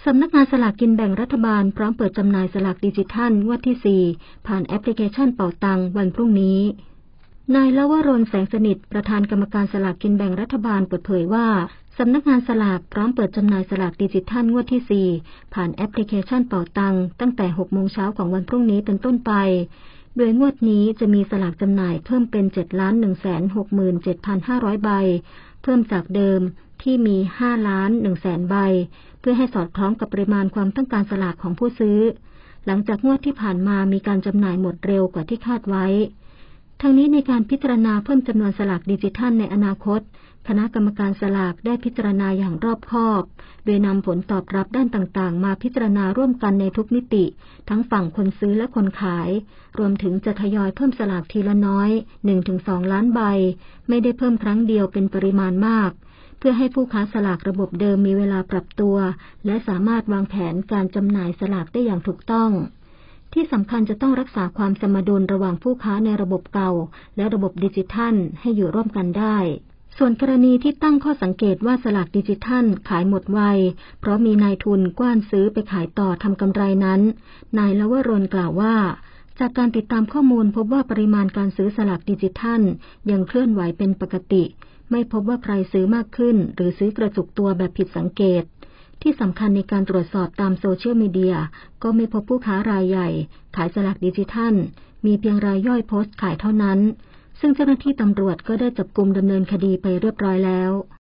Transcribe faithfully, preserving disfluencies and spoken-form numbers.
สำนักงานสลากกินแบ่งรัฐบาลพร้อมเปิดจำหน่ายสลากดิจิทัลงวดที่ สี่ผ่านแอปพลิเคชันเป๋าตังวันพรุ่งนี้นายลวรน แสงสนิทประธานกรรมการสลากกินแบ่งรัฐบาลเปิดเผยว่าสำนักงานสลากพร้อมเปิดจำหน่ายสลากดิจิทัลงวดที่ สี่ผ่านแอปพลิเคชันเป๋าตังตั้งแต่ หกโมงเช้าของวันพรุ่งนี้เป็นต้นไปโดยงวดนี้จะมีสลากจำหน่ายเพิ่มเป็น เจ็ดล้านหนึ่งแสนหกหมื่นเจ็ดพันห้าร้อย ใบเพิ่มจากเดิมที่มี ห้าล้านหนึ่งแสน ใบเพื่อให้สอดคล้องกับปริมาณความต้องการสลากของผู้ซื้อหลังจากงวดที่ผ่านมามีการจำหน่ายหมดเร็วกว่าที่คาดไว้ทั้งนี้ในการพิจารณาเพิ่มจำนวนสลากดิจิทัลในอนาคตคณะกรรมการสลากได้พิจารณาอย่างรอบคอบโดยนำผลตอบรับด้านต่างๆมาพิจารณาร่วมกันในทุกมิติทั้งฝั่งคนซื้อและคนขายรวมถึงจะทยอยเพิ่มสลากทีละน้อย หนึ่งถึงสอง ล้านใบไม่ได้เพิ่มครั้งเดียวเป็นปริมาณมากเพื่อให้ผู้ค้าสลากระบบเดิมมีเวลาปรับตัวและสามารถวางแผนการจำหน่ายสลากได้อย่างถูกต้องที่สำคัญจะต้องรักษาความสมดุลระหว่างผู้ค้าในระบบเก่าและระบบดิจิทัลให้อยู่ร่วมกันได้ส่วนกรณีที่ตั้งข้อสังเกตว่าสลากดิจิทัลขายหมดไวเพราะมีนายทุนกว้านซื้อไปขายต่อทำกำไรนั้นนายลวรน กล่าวว่าจากการติดตามข้อมูลพบว่าปริมาณการซื้อสลากดิจิทัลยังเคลื่อนไหวเป็นปกติไม่พบว่าใครซื้อมากขึ้นหรือซื้อกระจุกตัวแบบผิดสังเกตที่สำคัญในการตรวจสอบตามโซเชียลมีเดียก็ไม่พบผู้ค้ารายใหญ่ขายสลากดิจิทัลมีเพียงรายย่อยโพสต์ขายเท่านั้นซึ่งเจ้าหน้าที่ตำรวจก็ได้จับกุมดำเนินคดีไปเรียบร้อยแล้ว